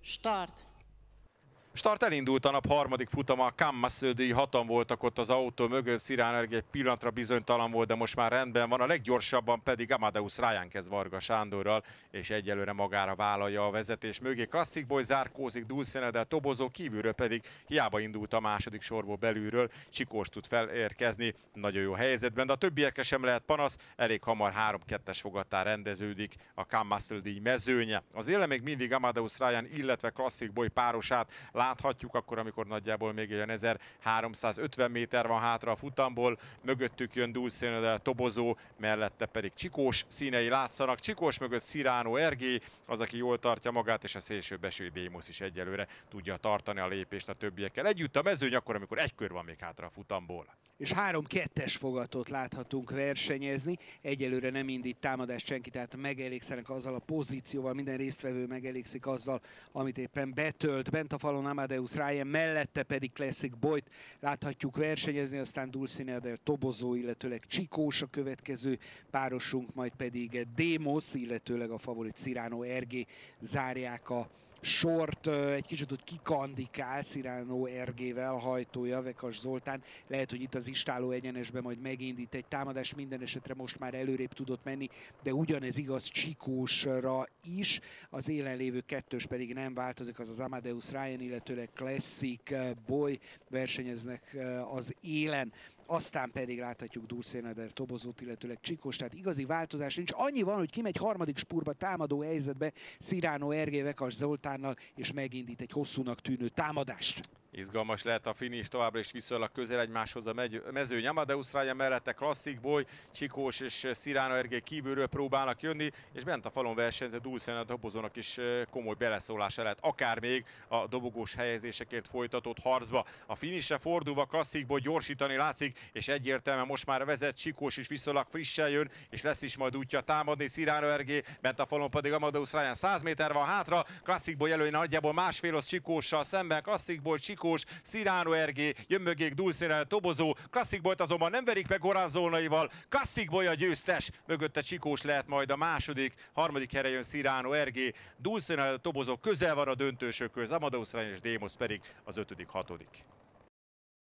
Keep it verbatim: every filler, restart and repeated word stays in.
Start! Start elindult a nap harmadik futama, a Kammasöldíj hatan voltak ott az autó mögött, Cyrano Ergé egy pillanatra bizonytalan volt, de most már rendben van. A leggyorsabban pedig Amadeus Ryan kezd Varga Sándorral, és egyelőre magára vállalja a vezetés. Mögé Classic Boy zárkózik, Dulcinea Tobozó, kívülről pedig hiába indult a második sorból, belülről Csikós tud felérkezni nagyon jó helyzetben, de a többiekre sem lehet panasz, elég hamar három kettes fogattá rendeződik a Kammasöldíj mezőnye. Az élen még mindig Amadeus Ryan, illetve Classic Boy párosát láthatjuk akkor, amikor nagyjából még olyan ezerháromszázötven méter van hátra a futamból. Mögöttük jön Dulcinea Tobozó, mellette pedig Csikós színei látszanak. Csikós mögött Cyrano Ergé, az, aki jól tartja magát, és a szélsőbeső Démosz is egyelőre tudja tartani a lépést a többiekkel együtt. A mezőny akkor, amikor egy kör van még hátra a futamból. És három kettes fogatot láthatunk versenyezni. Egyelőre nem indít támadást senki, tehát megelégszenek azzal a pozícióval, minden résztvevő megelégszik azzal, amit éppen betölt. Bent a falon Amadeus Ryan, mellette pedig Classic Boyt láthatjuk versenyezni, aztán Dulcinea Tobozó, illetőleg Csikós a következő párosunk, majd pedig Démosz, illetőleg a favorit Cyrano Ergé zárják a sort. Egy kicsit úgy kikandikál Cyrano Ergével a hajtója, Vekas Zoltán. Lehet, hogy itt az istáló egyenesben majd megindít egy támadás, minden esetre most már előrébb tudott menni, de ugyanez igaz Csikósra is. Az élen lévő kettős pedig nem változik, az az Amadeus Ryan, illetőleg Classic Boy versenyeznek az élen. Aztán pedig láthatjuk Dulcinea Tobozót, illetőleg Csikós, tehát igazi változás nincs. Annyi van, hogy kimegy harmadik spurba támadó helyzetbe Cyrano Ergé Vekas Zoltánnal, és megindít egy hosszúnak tűnő támadást. Izgalmas lehet a finish, továbbra is viszonylag közel egymáshoz a mezőny. Amadeus Ryan mellette Classic Boy, Csikós és Cyrano Ergé kívülről próbálnak jönni, és bent a falon versenyző Dulcinea Tobozónak is komoly beleszólása lehet, akár még a dobogós helyezésekért folytatott harcba. A finishre fordulva Classic Boy gyorsítani látszik, és egyértelműen most már vezet, Csikós is viszonylag frissen jön, és lesz is majd útja támadni. Cyrano Ergé, bent a falon pedig Amadeus Ryan, száz méter van hátra, Classic Boy előny nagyjából másfélos Csikóssal szemben, Classic Boy, Csikós, Cyrano Ergé, jön mögék Dulcinea Tobozó, Classic Boyt azonban nem verik meg Gorán Zolnaival, Classic Boy a győztes, mögötte Csikós lehet majd a második, harmadik helyre jön Cyrano Ergé, Dulcinea Tobozó közel van a döntősökhöz, Amadeus Ryan és Démosz pedig az ötödik, hatodik.